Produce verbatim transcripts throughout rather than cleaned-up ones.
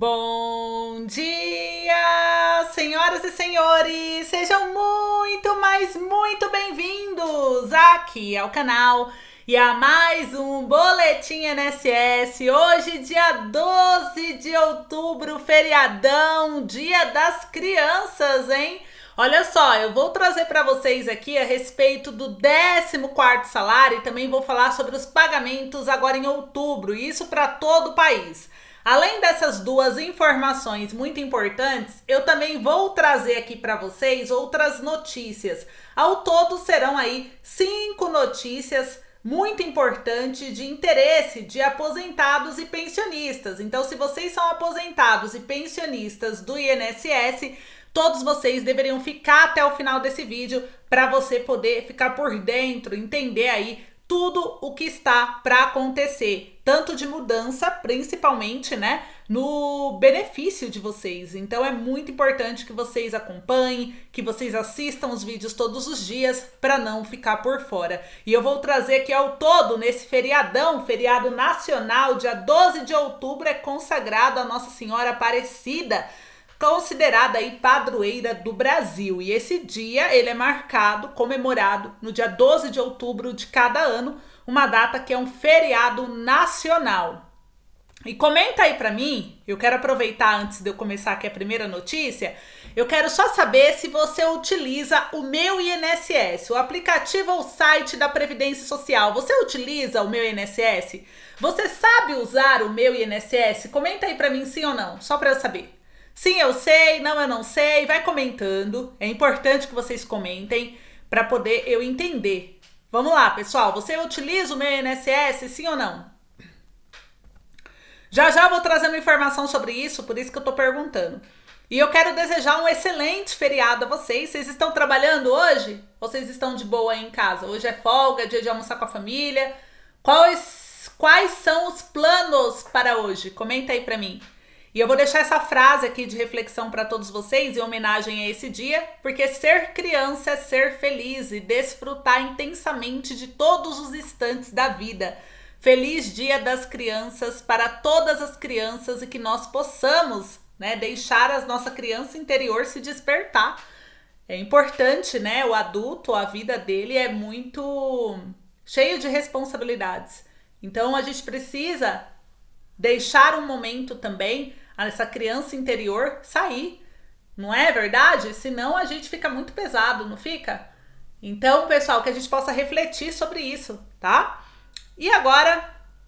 Bom dia, senhoras e senhores! Sejam muito, mas muito bem-vindos aqui ao canal e a mais um Boletim I N S S. Hoje, dia doze de outubro, feriadão, Dia das Crianças, hein? Olha só, eu vou trazer para vocês aqui a respeito do décimo quarto salário e também vou falar sobre os pagamentos agora em outubro, e isso para todo o país. Além dessas duas informações muito importantes, eu também vou trazer aqui para vocês outras notícias. Ao todo serão aí cinco notícias muito importantes de interesse de aposentados e pensionistas. Então, se vocês são aposentados e pensionistas do I N S S, todos vocês deveriam ficar até o final desse vídeo para você poder ficar por dentro, entender aí tudo o que está para acontecer, tanto de mudança, principalmente, né, no benefício de vocês. Então é muito importante que vocês acompanhem, que vocês assistam os vídeos todos os dias para não ficar por fora. E eu vou trazer aqui ao todo, nesse feriadão, feriado nacional, dia doze de outubro, é consagrado a Nossa Senhora Aparecida, considerada aí padroeira do Brasil. E esse dia ele é marcado, comemorado no dia doze de outubro de cada ano, uma data que é um feriado nacional. E comenta aí pra mim, eu quero aproveitar antes de eu começar aqui a primeira notícia, eu quero só saber se você utiliza o Meu I N S S, o aplicativo ou site da Previdência Social. Você utiliza o Meu I N S S? Você sabe usar o Meu I N S S? Comenta aí pra mim sim ou não, só pra eu saber. Sim, eu sei, não, eu não sei, vai comentando. É importante que vocês comentem para poder eu entender. Vamos lá, pessoal, você utiliza o Meu I N S S, sim ou não? Já já eu vou trazer uma informação sobre isso, por isso que eu tô perguntando. E eu quero desejar um excelente feriado a vocês. Vocês estão trabalhando hoje? Ou vocês estão de boa aí em casa? Hoje é folga, dia de almoçar com a família. Quais, quais são os planos para hoje? Comenta aí para mim. E eu vou deixar essa frase aqui de reflexão para todos vocês em homenagem a esse dia, porque ser criança é ser feliz e desfrutar intensamente de todos os instantes da vida. Feliz Dia das Crianças para todas as crianças e que nós possamos, né, deixar a nossa criança interior se despertar. É importante, né? O adulto, a vida dele é muito cheio de responsabilidades. Então a gente precisa deixar um momento também essa criança interior sair, não é verdade? Senão a gente fica muito pesado, não fica? Então, pessoal, que a gente possa refletir sobre isso, tá? E agora,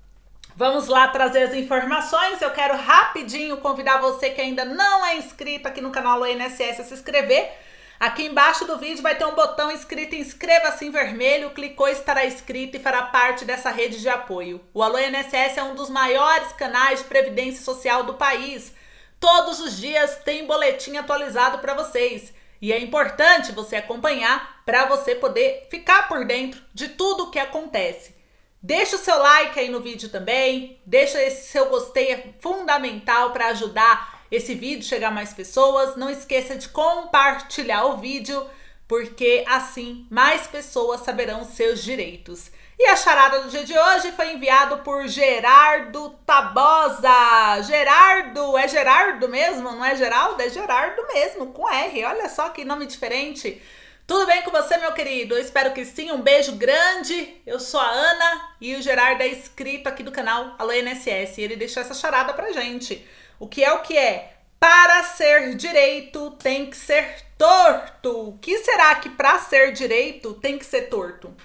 vamos lá trazer as informações. Eu quero rapidinho convidar você que ainda não é inscrito aqui no canal do I N S S a se inscrever. Aqui embaixo do vídeo vai ter um botão escrito inscreva-se em vermelho, clicou estará inscrito e fará parte dessa rede de apoio. O Alô I N S S é um dos maiores canais de previdência social do país. Todos os dias tem boletim atualizado para vocês. E é importante você acompanhar para você poder ficar por dentro de tudo o que acontece. Deixa o seu like aí no vídeo também, deixa esse seu gostei, é fundamental para ajudar esse vídeo chegar a mais pessoas. Não esqueça de compartilhar o vídeo, porque assim mais pessoas saberão os seus direitos. E a charada do dia de hoje foi enviado por Gerardo Tabosa. Gerardo, é Gerardo mesmo? Não é Geraldo? É Gerardo mesmo, com R. Olha só que nome diferente. Tudo bem com você, meu querido? Eu espero que sim. Um beijo grande. Eu sou a Ana e o Gerardo é inscrito aqui do canal Alô I N S S. E ele deixou essa charada pra gente. O que é o que é? Para ser direito tem que ser torto. O que será que para ser direito tem que ser torto?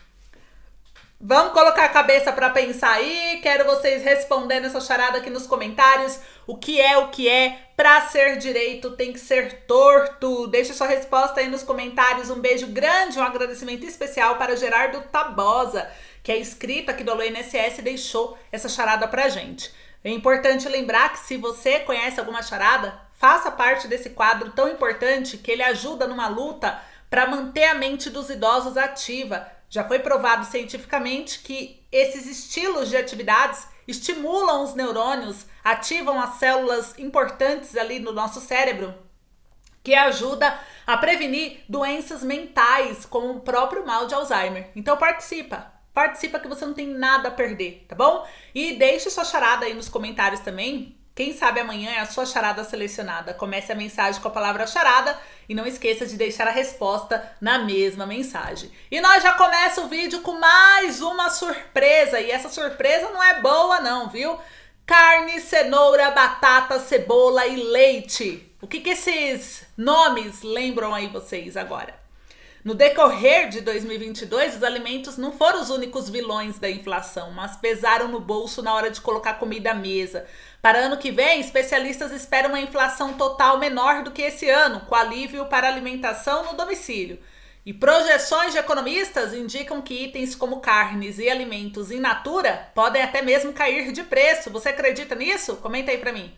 Vamos colocar a cabeça para pensar aí. Quero vocês respondendo essa charada aqui nos comentários. O que é o que é? Para ser direito tem que ser torto. Deixe sua resposta aí nos comentários. Um beijo grande, um agradecimento especial para Gerardo Tabosa, que é inscrito aqui do Alô I N S S e deixou essa charada pra gente. É importante lembrar que se você conhece alguma charada, faça parte desse quadro tão importante que ele ajuda numa luta para manter a mente dos idosos ativa. Já foi provado cientificamente que esses estilos de atividades estimulam os neurônios, ativam as células importantes ali no nosso cérebro, que ajuda a prevenir doenças mentais, como o próprio mal de Alzheimer. Então participa! Participa que você não tem nada a perder, tá bom? E deixe sua charada aí nos comentários também, Quem sabe amanhã é a sua charada selecionada. Comece a mensagem com a palavra charada e não esqueça de deixar a resposta na mesma mensagem. E nós já começa o vídeo com mais uma surpresa. E essa surpresa não é boa não, viu? Carne, cenoura, batata, cebola e leite. O que que esses nomes lembram aí vocês agora? No decorrer de dois mil e vinte e dois, os alimentos não foram os únicos vilões da inflação, mas pesaram no bolso na hora de colocar comida à mesa. Para ano que vem, especialistas esperam uma inflação total menor do que esse ano, com alívio para alimentação no domicílio. E projeções de economistas indicam que itens como carnes e alimentos in natura podem até mesmo cair de preço. Você acredita nisso? Comenta aí para mim.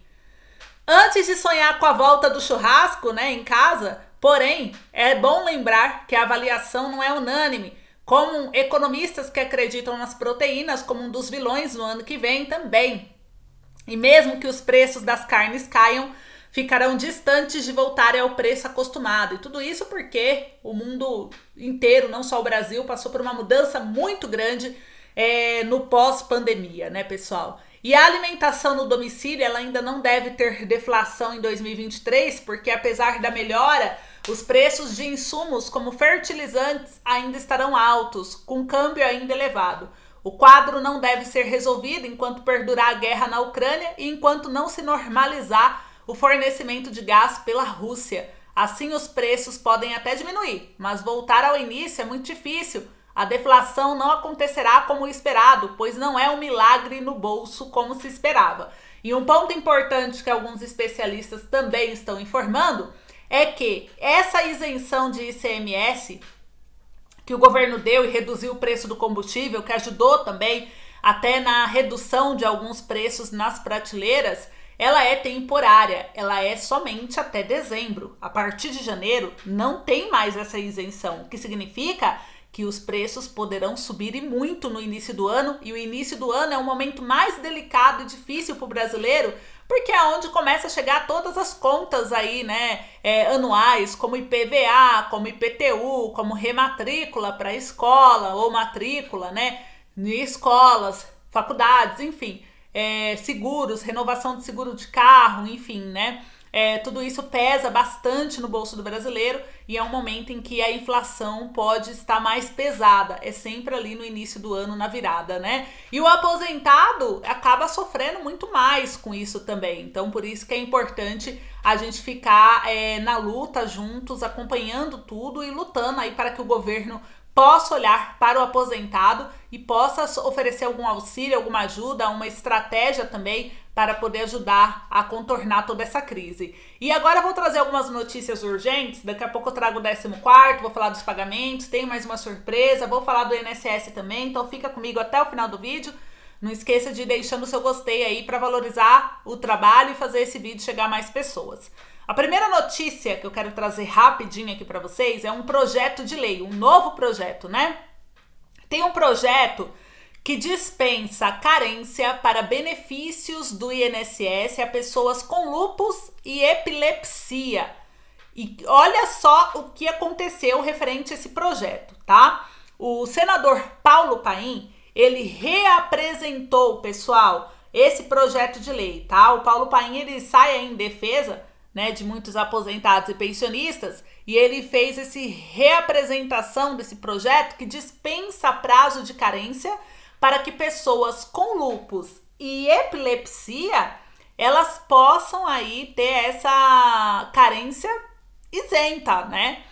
Antes de sonhar com a volta do churrasco, né, em casa, porém, é bom lembrar que a avaliação não é unânime, como economistas que acreditam nas proteínas como um dos vilões no ano que vem também. E mesmo que os preços das carnes caiam, ficarão distantes de voltarem ao preço acostumado. E tudo isso porque o mundo inteiro, não só o Brasil, passou por uma mudança muito grande é, no pós-pandemia, né, pessoal? E a alimentação no domicílio, ela ainda não deve ter deflação em dois mil e vinte e três, porque apesar da melhora, os preços de insumos como fertilizantes ainda estarão altos, com câmbio ainda elevado. O quadro não deve ser resolvido enquanto perdurar a guerra na Ucrânia e enquanto não se normalizar o fornecimento de gás pela Rússia. Assim, os preços podem até diminuir, mas voltar ao início é muito difícil. A deflação não acontecerá como esperado, pois não é um milagre no bolso como se esperava. E um ponto importante que alguns especialistas também estão informando é que essa isenção de I C M S que o governo deu e reduziu o preço do combustível, que ajudou também até na redução de alguns preços nas prateleiras, ela é temporária, ela é somente até dezembro. A partir de janeiro não tem mais essa isenção, o que significa que os preços poderão subir e muito no início do ano, e o início do ano é um momento mais delicado e difícil para o brasileiro, porque é onde começa a chegar todas as contas aí, né, é, anuais, como I P V A, como I P T U, como rematrícula para escola ou matrícula, né, em escolas, faculdades, enfim, é, seguros, renovação de seguro de carro, enfim, né. É, tudo isso pesa bastante no bolso do brasileiro e é um momento em que a inflação pode estar mais pesada. É sempre ali no início do ano, na virada, né? E o aposentado acaba sofrendo muito mais com isso também. Então, por isso que é importante a gente ficar é, na luta juntos, acompanhando tudo e lutando aí para que o governo possa olhar para o aposentado e possa oferecer algum auxílio, alguma ajuda, uma estratégia também para poder ajudar a contornar toda essa crise. E agora eu vou trazer algumas notícias urgentes, daqui a pouco eu trago o décimo quarto, vou falar dos pagamentos, tem mais uma surpresa, vou falar do I N S S também, então fica comigo até o final do vídeo. Não esqueça de ir deixando o seu gostei aí para valorizar o trabalho e fazer esse vídeo chegar a mais pessoas. A primeira notícia que eu quero trazer rapidinho aqui para vocês é um projeto de lei, um novo projeto, né? Tem um projeto que dispensa a carência para benefícios do I N S S a pessoas com lúpus e epilepsia. E olha só o que aconteceu referente a esse projeto, tá? O senador Paulo Paim, ele reapresentou, pessoal, esse projeto de lei, tá? O Paulo Paim, ele sai em defesa, né, de muitos aposentados e pensionistas, e ele fez esse reapresentação desse projeto que dispensa prazo de carência para que pessoas com lúpus e epilepsia, elas possam aí ter essa carência isenta, né?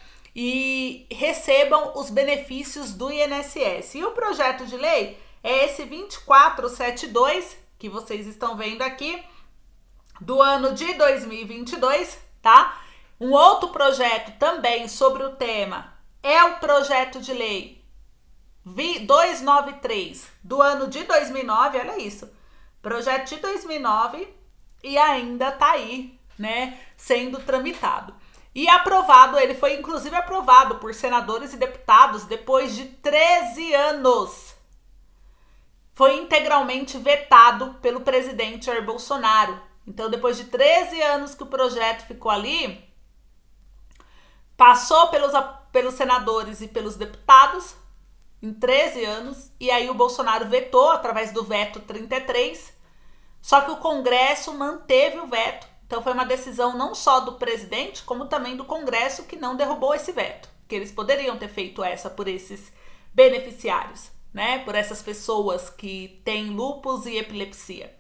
E recebam os benefícios do I N S S. E o projeto de lei é esse vinte e quatro setenta e dois, que vocês estão vendo aqui, do ano de dois mil e vinte e dois, tá? Um outro projeto também sobre o tema é o projeto de lei duzentos e noventa e três do ano de dois mil e nove, olha isso, projeto de dois mil e nove e ainda tá aí, né, sendo tramitado. E aprovado, ele foi inclusive aprovado por senadores e deputados depois de treze anos. Foi integralmente vetado pelo presidente Jair Bolsonaro. Então, depois de treze anos que o projeto ficou ali, passou pelos, pelos senadores e pelos deputados, em treze anos, e aí o Bolsonaro vetou através do veto trinta e três, Só que o Congresso manteve o veto. Então foi uma decisão não só do presidente, como também do Congresso, que não derrubou esse veto. Que eles poderiam ter feito essa por esses beneficiários, né? Por essas pessoas que têm lúpus e epilepsia.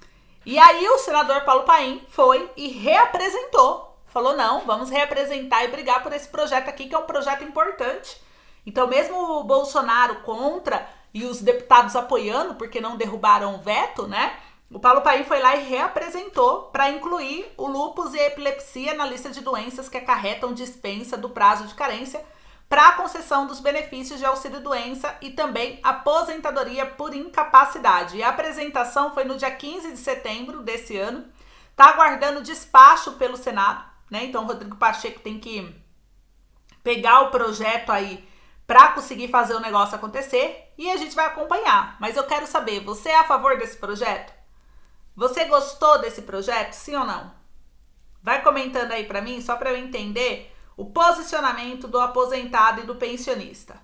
E aí o senador Paulo Paim foi e reapresentou. Falou, não, vamos reapresentar e brigar por esse projeto aqui, que é um projeto importante. Então mesmo o Bolsonaro contra e os deputados apoiando, porque não derrubaram o veto, né? O Paulo Paim foi lá e reapresentou para incluir o lúpus e a epilepsia na lista de doenças que acarretam dispensa do prazo de carência para a concessão dos benefícios de auxílio-doença e também aposentadoria por incapacidade. E a apresentação foi no dia quinze de setembro desse ano. Está aguardando despacho pelo Senado, né? Então o Rodrigo Pacheco tem que pegar o projeto aí para conseguir fazer o negócio acontecer e a gente vai acompanhar. Mas eu quero saber, você é a favor desse projeto? Você gostou desse projeto, sim ou não? Vai comentando aí para mim, só para eu entender o posicionamento do aposentado e do pensionista.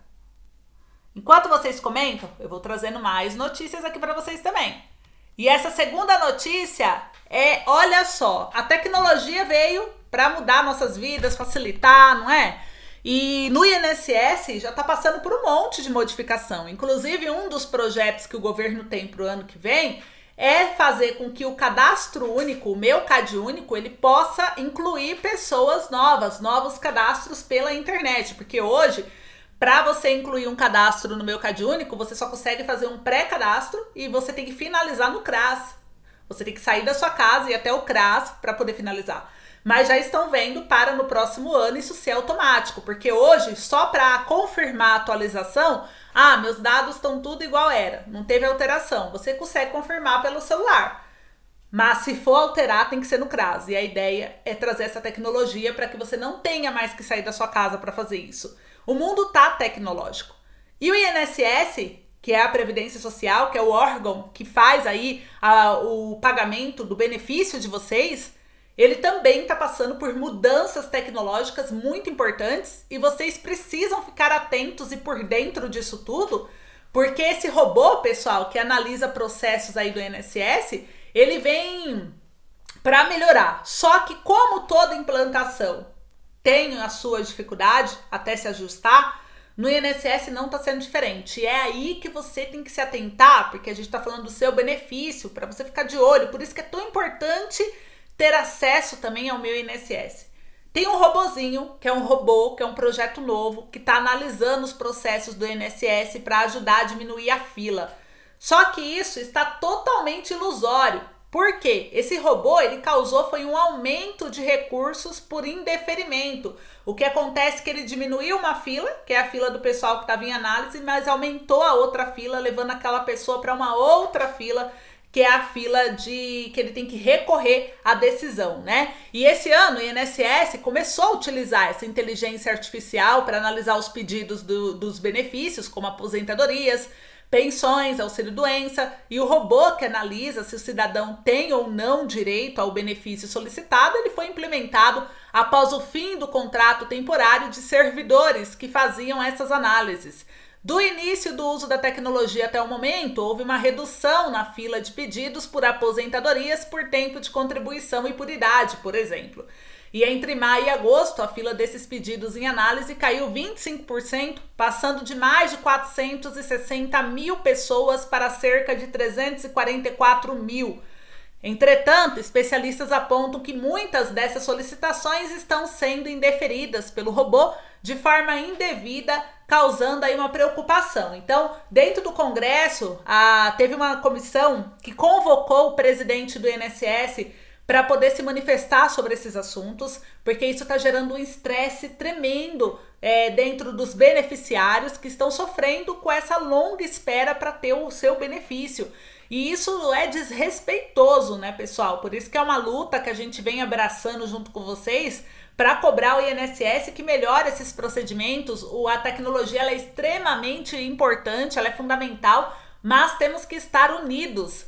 Enquanto vocês comentam, eu vou trazendo mais notícias aqui para vocês também. E essa segunda notícia é, olha só, a tecnologia veio para mudar nossas vidas, facilitar, não é? E no I N S S já está passando por um monte de modificação. Inclusive, um dos projetos que o governo tem para o ano que vem é fazer com que o cadastro único, o meu CAD único, ele possa incluir pessoas novas, novos cadastros pela internet. Porque hoje, para você incluir um cadastro no meu CAD único, você só consegue fazer um pré-cadastro e você tem que finalizar no CRAS. Você tem que sair da sua casa e ir até o CRAS para poder finalizar. Mas já estão vendo para no próximo ano isso ser automático, porque hoje, só para confirmar a atualização, ah, meus dados estão tudo igual era, não teve alteração. Você consegue confirmar pelo celular, mas se for alterar tem que ser no CRAS. E a ideia é trazer essa tecnologia para que você não tenha mais que sair da sua casa para fazer isso. O mundo tá tecnológico. E o I N S S, que é a Previdência Social, que é o órgão que faz aí a, o pagamento do benefício de vocês, ele também está passando por mudanças tecnológicas muito importantes e vocês precisam ficar atentos e por dentro disso tudo, porque esse robô, pessoal, que analisa processos aí do I N S S, ele vem para melhorar. Só que como toda implantação tem a sua dificuldade até se ajustar, no I N S S não está sendo diferente. E é aí que você tem que se atentar, porque a gente está falando do seu benefício, para você ficar de olho. Por isso que é tão importante ter acesso também ao meu I N S S. Tem um robozinho, que é um robô, que é um projeto novo, que está analisando os processos do I N S S para ajudar a diminuir a fila. Só que isso está totalmente ilusório. Por quê? Esse robô, ele causou foi um aumento de recursos por indeferimento. O que acontece é que ele diminuiu uma fila, que é a fila do pessoal que estava em análise, mas aumentou a outra fila, levando aquela pessoa para uma outra fila, que é a fila de que ele tem que recorrer à decisão, né? E esse ano o I N S S começou a utilizar essa inteligência artificial para analisar os pedidos do, dos benefícios, como aposentadorias, pensões, auxílio-doença, e o robô que analisa se o cidadão tem ou não direito ao benefício solicitado, ele foi implementado após o fim do contrato temporário de servidores que faziam essas análises. Do início do uso da tecnologia até o momento, houve uma redução na fila de pedidos por aposentadorias por tempo de contribuição e por idade, por exemplo. E entre maio e agosto, a fila desses pedidos em análise caiu vinte e cinco por cento, passando de mais de quatrocentos e sessenta mil pessoas para cerca de trezentos e quarenta e quatro mil. Entretanto, especialistas apontam que muitas dessas solicitações estão sendo indeferidas pelo robô de forma indevida, causando aí uma preocupação. Então, dentro do Congresso, a, teve uma comissão que convocou o presidente do I N S S para poder se manifestar sobre esses assuntos, porque isso está gerando um estresse tremendo é, dentro dos beneficiários que estão sofrendo com essa longa espera para ter o seu benefício. E isso é desrespeitoso, né, pessoal? Por isso que é uma luta que a gente vem abraçando junto com vocês para cobrar o I N S S que melhore esses procedimentos. A tecnologia ela é extremamente importante, ela é fundamental, mas temos que estar unidos,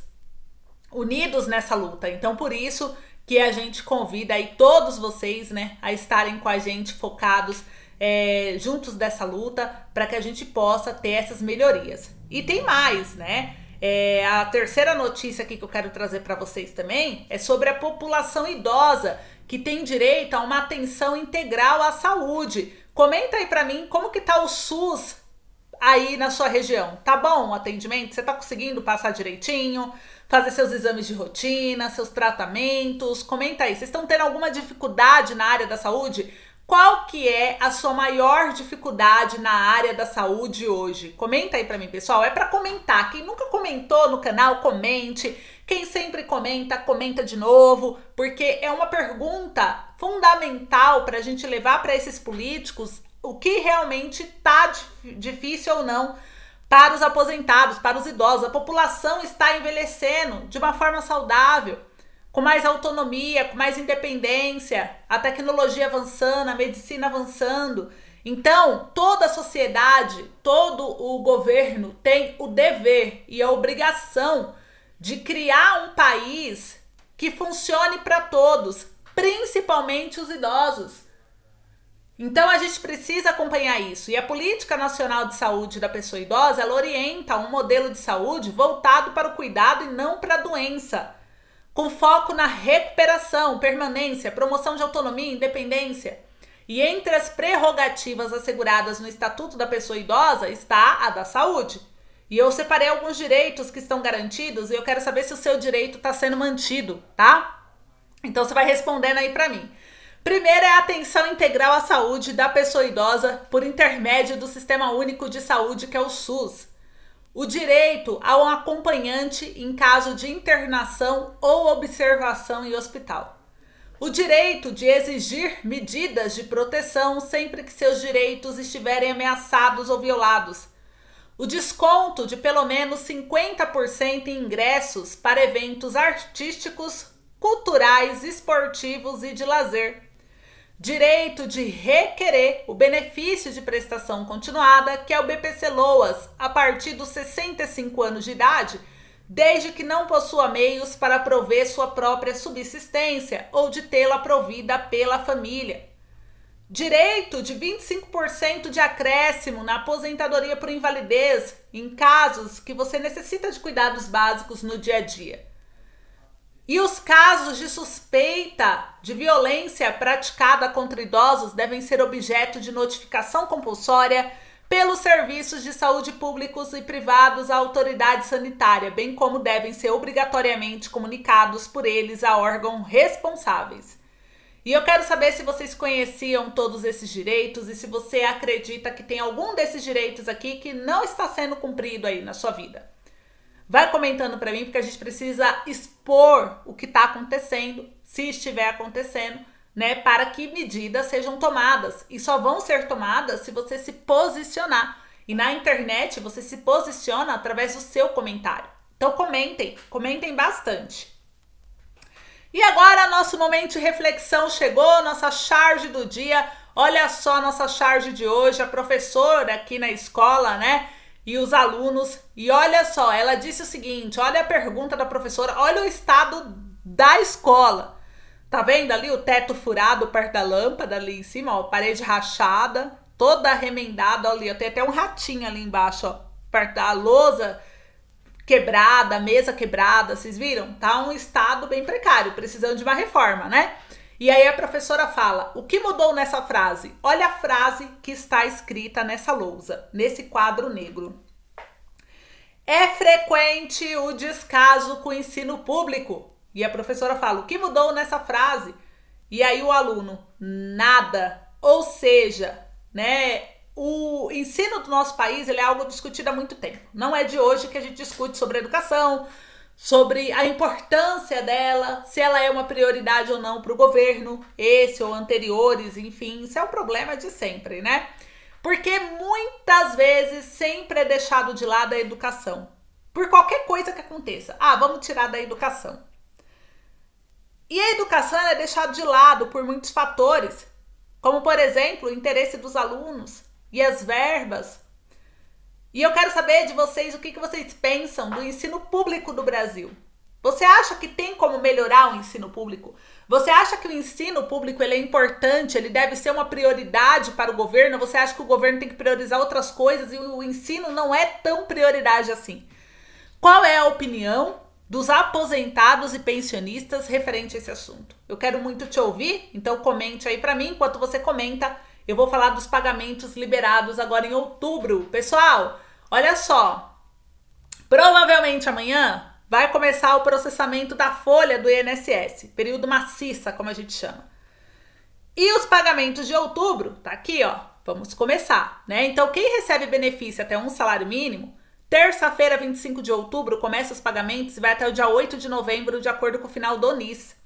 unidos nessa luta. Então, por isso que a gente convida aí todos vocês, né, a estarem com a gente focados é, juntos dessa luta para que a gente possa ter essas melhorias. E tem mais, né? É, a terceira notícia aqui que eu quero trazer para vocês também é sobre a população idosa que tem direito a uma atenção integral à saúde. Comenta aí para mim como que tá o SUS aí na sua região. Tá bom o atendimento? Você tá conseguindo passar direitinho? Fazer seus exames de rotina, seus tratamentos? Comenta aí. Vocês estão tendo alguma dificuldade na área da saúde? Qual que é a sua maior dificuldade na área da saúde hoje? Comenta aí pra mim, pessoal. É pra comentar. Quem nunca comentou no canal, comente. Quem sempre comenta, comenta de novo. Porque é uma pergunta fundamental pra gente levar para esses políticos o que realmente tá difícil ou não para os aposentados, para os idosos. A população está envelhecendo de uma forma saudável, com mais autonomia, com mais independência, a tecnologia avançando, a medicina avançando. Então, toda a sociedade, todo o governo tem o dever e a obrigação de criar um país que funcione para todos, principalmente os idosos. Então, a gente precisa acompanhar isso. E a Política Nacional de Saúde da Pessoa Idosa, ela orienta um modelo de saúde voltado para o cuidado e não para a doença, com foco na recuperação, permanência, promoção de autonomia e independência. E entre as prerrogativas asseguradas no Estatuto da Pessoa Idosa está a da saúde. E eu separei alguns direitos que estão garantidos e eu quero saber se o seu direito está sendo mantido, tá? Então você vai respondendo aí para mim. Primeiro é a atenção integral à saúde da pessoa idosa por intermédio do Sistema Único de Saúde, que é o SUS. O direito a um acompanhante em caso de internação ou observação em hospital. O direito de exigir medidas de proteção sempre que seus direitos estiverem ameaçados ou violados. O desconto de pelo menos cinquenta por cento em ingressos para eventos artísticos, culturais, esportivos e de lazer. Direito de requerer o benefício de prestação continuada, que é o B P C-Loas, a partir dos sessenta e cinco anos de idade, desde que não possua meios para prover sua própria subsistência ou de tê-la provida pela família. Direito de vinte e cinco por cento de acréscimo na aposentadoria por invalidez, em casos que você necessita de cuidados básicos no dia a dia. E os casos de suspeita de violência praticada contra idosos devem ser objeto de notificação compulsória pelos serviços de saúde públicos e privados à autoridade sanitária, bem como devem ser obrigatoriamente comunicados por eles a órgãos responsáveis. E eu quero saber se vocês conheciam todos esses direitos e se você acredita que tem algum desses direitos aqui que não está sendo cumprido aí na sua vida. Vai comentando para mim, porque a gente precisa expor o que está acontecendo, se estiver acontecendo, né, para que medidas sejam tomadas. E só vão ser tomadas se você se posicionar. E na internet você se posiciona através do seu comentário. Então comentem, comentem bastante. E agora nosso momento de reflexão chegou, nossa charge do dia. Olha só a nossa charge de hoje, a professora aqui na escola, né? E os alunos, e olha só, ela disse o seguinte, olha a pergunta da professora, olha o estado da escola. Tá vendo ali o teto furado perto da lâmpada ali em cima, ó, parede rachada, toda remendada, ali, ó, tem até um ratinho ali embaixo, ó, perto da lousa quebrada, mesa quebrada, vocês viram? Tá um estado bem precário, precisando de uma reforma, né? E aí a professora fala, o que mudou nessa frase? Olha a frase que está escrita nessa lousa, nesse quadro negro. É frequente o descaso com o ensino público. E a professora fala, o que mudou nessa frase? E aí o aluno, nada. Ou seja, né, o ensino do nosso país ele é algo discutido há muito tempo. Não é de hoje que a gente discute sobre educação, sobre a importância dela, se ela é uma prioridade ou não para o governo, esse ou anteriores, enfim, isso é um problema de sempre, né? Porque muitas vezes sempre é deixado de lado a educação, por qualquer coisa que aconteça. Ah, vamos tirar da educação. E a educação é deixada de lado por muitos fatores, como, por exemplo, o interesse dos alunos e as verbas. E eu quero saber de vocês o que, que vocês pensam do ensino público do Brasil. Você acha que tem como melhorar o ensino público? Você acha que o ensino público ele é importante, ele deve ser uma prioridade para o governo? Você acha que o governo tem que priorizar outras coisas e o ensino não é tão prioridade assim? qual é a opinião dos aposentados e pensionistas referente a esse assunto. Eu quero muito te ouvir, então comente aí para mim. Enquanto você comenta, eu vou falar dos pagamentos liberados agora em outubro. Pessoal, olha só, provavelmente amanhã vai começar o processamento da folha do I N S S, período maciça, como a gente chama. E os pagamentos de outubro, tá aqui, ó, vamos começar, né? Então, quem recebe benefício até um salário mínimo, terça-feira, vinte e cinco de outubro, começa os pagamentos e vai até o dia oito de novembro, de acordo com o final do N I S.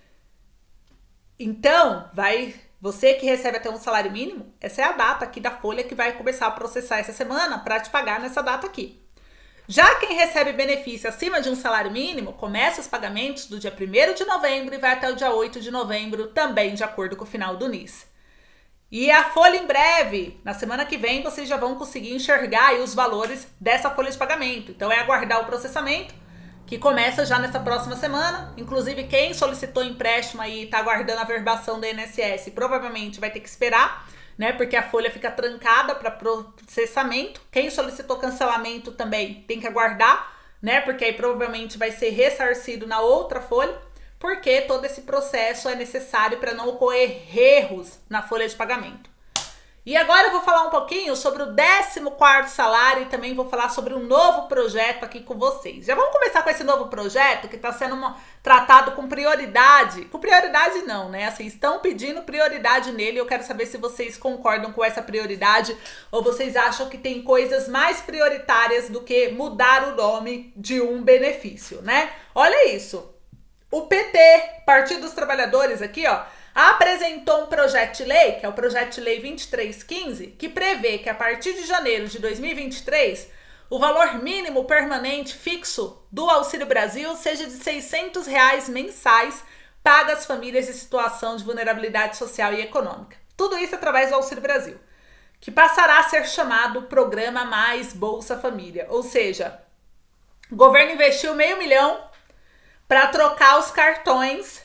Então, vai, você que recebe até um salário mínimo, essa é a data aqui da folha que vai começar a processar essa semana para te pagar nessa data aqui. Já quem recebe benefício acima de um salário mínimo, começa os pagamentos do dia primeiro de novembro e vai até o dia oito de novembro, também de acordo com o final do N I S. E a folha em breve, na semana que vem, vocês já vão conseguir enxergar aí os valores dessa folha de pagamento. Então é aguardar o processamento, que começa já nessa próxima semana. Inclusive, quem solicitou empréstimo aí e está aguardando a verbação do I N S S, provavelmente vai ter que esperar, né? Porque a folha fica trancada para processamento. Quem solicitou cancelamento também tem que aguardar, né? Porque aí provavelmente vai ser ressarcido na outra folha, porque todo esse processo é necessário para não ocorrer erros na folha de pagamento. E agora eu vou falar um pouquinho sobre o décimo quarto salário e também vou falar sobre um novo projeto aqui com vocês. Já vamos começar com esse novo projeto que está sendo uma, tratado com prioridade. Com prioridade não, né? Assim, estão pedindo prioridade nele. Eu quero saber se vocês concordam com essa prioridade ou vocês acham que tem coisas mais prioritárias do que mudar o nome de um benefício, né? Olha isso. O P T, Partido dos Trabalhadores aqui, ó, apresentou um projeto de lei, que é o projeto de lei vinte e três quinze, que prevê que a partir de janeiro de dois mil e vinte e três, o valor mínimo permanente fixo do Auxílio Brasil seja de seiscentos reais mensais paga às famílias em situação de vulnerabilidade social e econômica. Tudo isso através do Auxílio Brasil, que passará a ser chamado Programa Mais Bolsa Família. Ou seja, o governo investiu meio milhão para trocar os cartões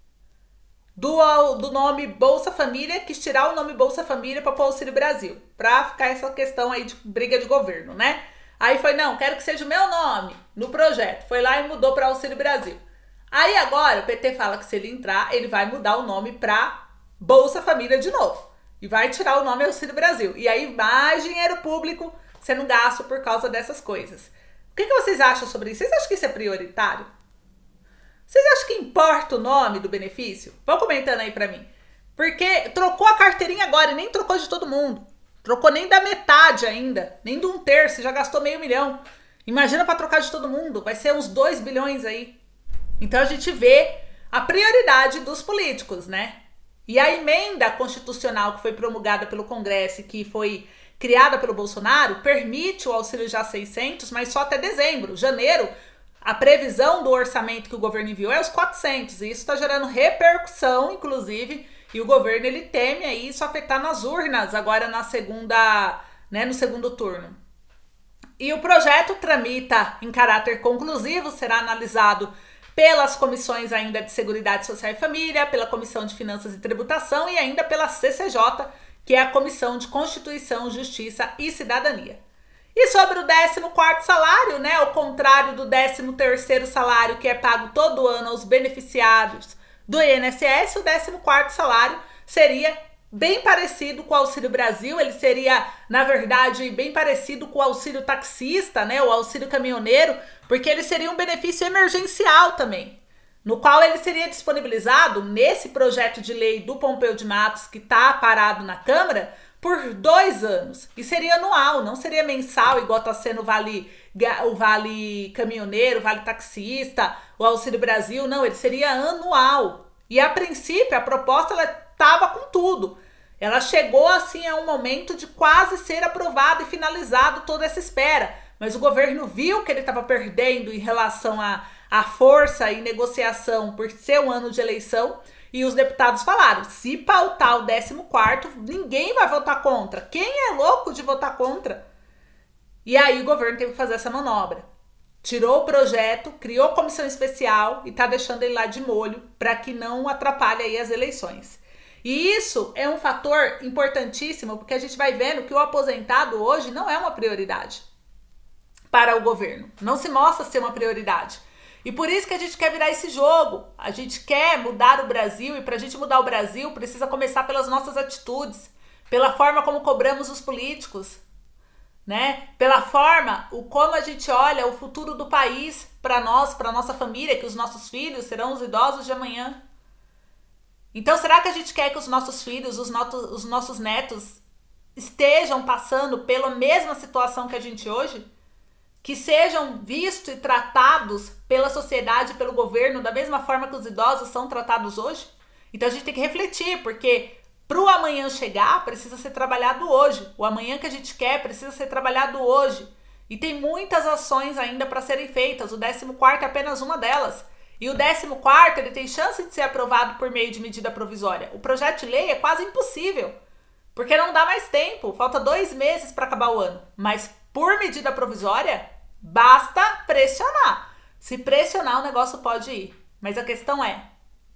do, do nome Bolsa Família, quis tirar o nome Bolsa Família para pôr Auxílio Brasil, para ficar essa questão aí de briga de governo, né? Aí foi, não, quero que seja o meu nome no projeto. Foi lá e mudou para Auxílio Brasil. Aí agora o P T fala que se ele entrar, ele vai mudar o nome para Bolsa Família de novo. E vai tirar o nome Auxílio Brasil. E aí mais dinheiro público sendo gasto por causa dessas coisas. O que, que vocês acham sobre isso? Vocês acham que isso é prioritário? Vocês acham que importa o nome do benefício? Vão comentando aí pra mim. Porque trocou a carteirinha agora e nem trocou de todo mundo. Trocou nem da metade ainda. Nem de um terço, já gastou meio milhão. Imagina pra trocar de todo mundo. Vai ser uns dois bilhões aí. Então a gente vê a prioridade dos políticos, né? E a emenda constitucional que foi promulgada pelo Congresso e que foi criada pelo Bolsonaro permite o auxílio já seiscentos, mas só até dezembro. Janeiro, a previsão do orçamento que o governo enviou é os quatrocentos, e isso está gerando repercussão, inclusive, e o governo ele teme aí isso afetar nas urnas agora na segunda, né, no segundo turno. E o projeto tramita em caráter conclusivo, será analisado pelas comissões ainda de Seguridade Social e Família, pela Comissão de Finanças e Tributação e ainda pela C C J, que é a Comissão de Constituição, Justiça e Cidadania. E sobre o décimo quarto salário, né, ao contrário do décimo terceiro salário que é pago todo ano aos beneficiados do I N S S, o décimo quarto salário seria bem parecido com o Auxílio Brasil, ele seria, na verdade, bem parecido com o auxílio taxista, né, o auxílio caminhoneiro, porque ele seria um benefício emergencial também, no qual ele seria disponibilizado nesse projeto de lei do Pompeu de Matos, que está parado na Câmara, por dois anos. E seria anual, não seria mensal, igual está sendo o Vale, o Vale Caminhoneiro, o Vale Taxista, o Auxílio Brasil, não, ele seria anual. E a princípio, a proposta ela estava com tudo. Ela chegou assim a um momento de quase ser aprovado e finalizado toda essa espera. Mas o governo viu que ele estava perdendo em relação à a, a força e negociação por ser um ano de eleição. E os deputados falaram, se pautar o décimo quarto, ninguém vai votar contra. Quem é louco de votar contra? E aí o governo teve que fazer essa manobra. Tirou o projeto, criou comissão especial e está deixando ele lá de molho para que não atrapalhe aí as eleições. E isso é um fator importantíssimo, porque a gente vai vendo que o aposentado hoje não é uma prioridade. para o governo. Não se mostra ser uma prioridade. E por isso que a gente quer virar esse jogo. A gente quer mudar o Brasil, e para a gente mudar o Brasil precisa começar pelas nossas atitudes, pela forma como cobramos os políticos, né? Pela forma, o como a gente olha o futuro do país para nós, para nossa família, que os nossos filhos serão os idosos de amanhã. Então, será que a gente quer que os nossos filhos, os, notos, os nossos netos estejam passando pela mesma situação que a gente hoje? Que sejam vistos e tratados pela sociedade, pelo governo, da mesma forma que os idosos são tratados hoje? Então, a gente tem que refletir, porque para o amanhã chegar, precisa ser trabalhado hoje. O amanhã que a gente quer precisa ser trabalhado hoje. E tem muitas ações ainda para serem feitas. O décimo quarto é apenas uma delas. E o décimo quarto, ele tem chance de ser aprovado por meio de medida provisória. O projeto de lei é quase impossível, porque não dá mais tempo. Falta dois meses para acabar o ano. Mas por medida provisória, basta pressionar. Se pressionar, o negócio pode ir. Mas a questão é,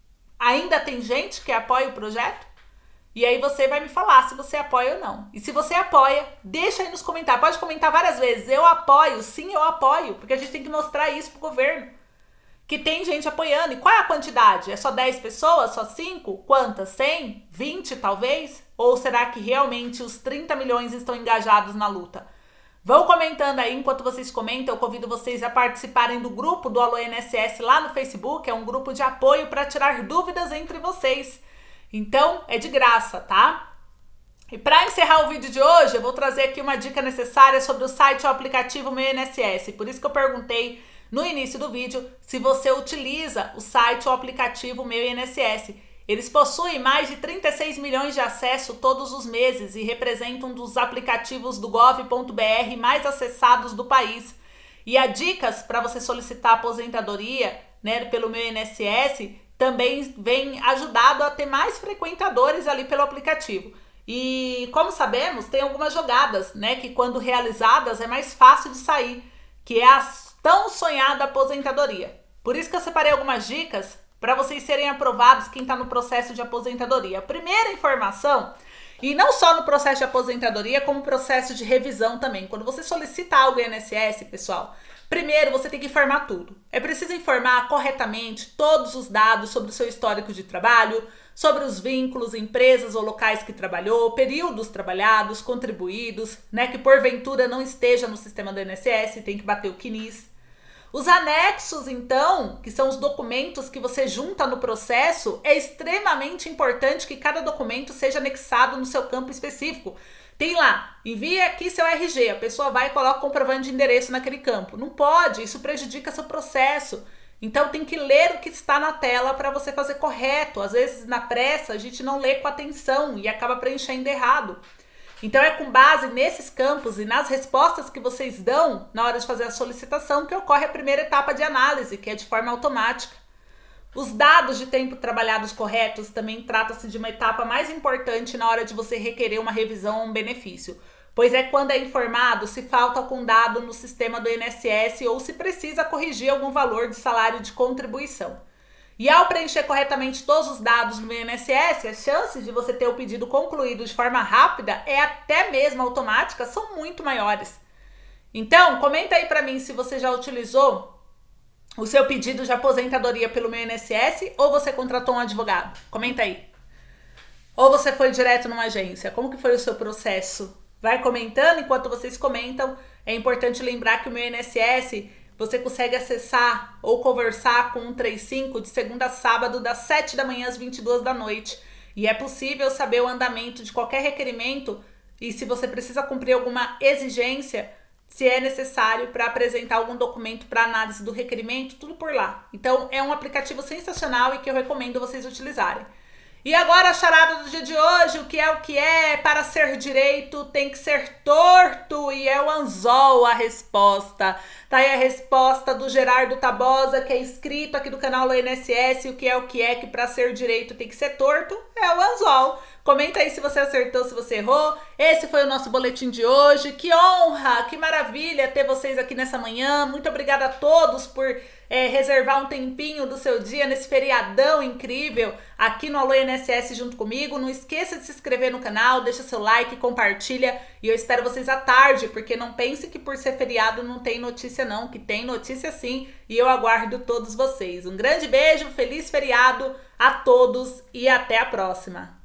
ainda tem gente que apoia o projeto? E aí você vai me falar se você apoia ou não. E se você apoia, deixa aí nos comentários. Pode comentar várias vezes. Eu apoio, sim, eu apoio. Porque a gente tem que mostrar isso pro governo. Que tem gente apoiando. E qual é a quantidade? É só dez pessoas? Só cinco? Quantas? cem? vinte talvez? Ou será que realmente os trinta milhões estão engajados na luta? Vão comentando aí. Enquanto vocês comentam, eu convido vocês a participarem do grupo do Alô I N S S lá no Facebook. É um grupo de apoio para tirar dúvidas entre vocês. Então, é de graça, tá? E para encerrar o vídeo de hoje, eu vou trazer aqui uma dica necessária sobre o site ou aplicativo Meu I N S S. Por isso que eu perguntei no início do vídeo se você utiliza o site ou aplicativo Meu I N S S. Eles possuem mais de trinta e seis milhões de acesso todos os meses e representam um dos aplicativos do gov ponto br mais acessados do país. E há dicas para você solicitar aposentadoria, né, pelo Meu I N S S, também vem ajudado a ter mais frequentadores ali pelo aplicativo. E como sabemos, tem algumas jogadas, né, que quando realizadas é mais fácil de sair, que é a tão sonhada aposentadoria. Por isso que eu separei algumas dicas para vocês serem aprovados, quem está no processo de aposentadoria. A primeira informação, e não só no processo de aposentadoria, como processo de revisão também. Quando você solicita algo I N S S, pessoal, primeiro você tem que informar tudo. É preciso informar corretamente todos os dados sobre o seu histórico de trabalho, sobre os vínculos, empresas ou locais que trabalhou, períodos trabalhados, contribuídos, né, que porventura não esteja no sistema do I N S S, tem que bater o C N I S. Os anexos, então, que são os documentos que você junta no processo, é extremamente importante que cada documento seja anexado no seu campo específico. Tem lá, envia aqui seu R G, a pessoa vai e coloca o comprovante de endereço naquele campo. Não pode, isso prejudica seu processo. Então tem que ler o que está na tela para você fazer correto. Às vezes na pressa a gente não lê com atenção e acaba preenchendo errado. Então é com base nesses campos e nas respostas que vocês dão na hora de fazer a solicitação que ocorre a primeira etapa de análise, que é de forma automática. Os dados de tempo trabalhados corretos também trata-se de uma etapa mais importante na hora de você requerer uma revisão ou um benefício, pois é quando é informado se falta algum dado no sistema do I N S S ou se precisa corrigir algum valor de salário de contribuição. E ao preencher corretamente todos os dados no I N S S, as chances de você ter o pedido concluído de forma rápida e até mesmo automática são muito maiores. Então, comenta aí para mim se você já utilizou o seu pedido de aposentadoria pelo Meu I N S S ou você contratou um advogado. Comenta aí. Ou você foi direto numa agência. Como que foi o seu processo? Vai comentando. Enquanto vocês comentam, é importante lembrar que o Meu I N S S você consegue acessar ou conversar com o cento e trinta e cinco de segunda a sábado, das sete da manhã às vinte e duas da noite. E é possível saber o andamento de qualquer requerimento e se você precisa cumprir alguma exigência, se é necessário para apresentar algum documento para análise do requerimento, tudo por lá. Então é um aplicativo sensacional e que eu recomendo vocês utilizarem. E agora a charada do dia de hoje, o que é o que é? Para ser direito tem que ser torto, e é o anzol a resposta. Tá aí a resposta do Gerardo Tabosa, que é inscrito aqui do canal I N S S. O que é o que é que para ser direito tem que ser torto? É o anzol. Comenta aí se você acertou, se você errou. Esse foi o nosso boletim de hoje. Que honra, que maravilha ter vocês aqui nessa manhã. Muito obrigada a todos por é, reservar um tempinho do seu dia nesse feriadão incrível aqui no Alô I N S S junto comigo. Não esqueça de se inscrever no canal, deixa seu like, compartilha. E eu espero vocês à tarde, porque não pense que por ser feriado não tem notícia não, que tem notícia sim. E eu aguardo todos vocês. Um grande beijo, feliz feriado a todos e até a próxima.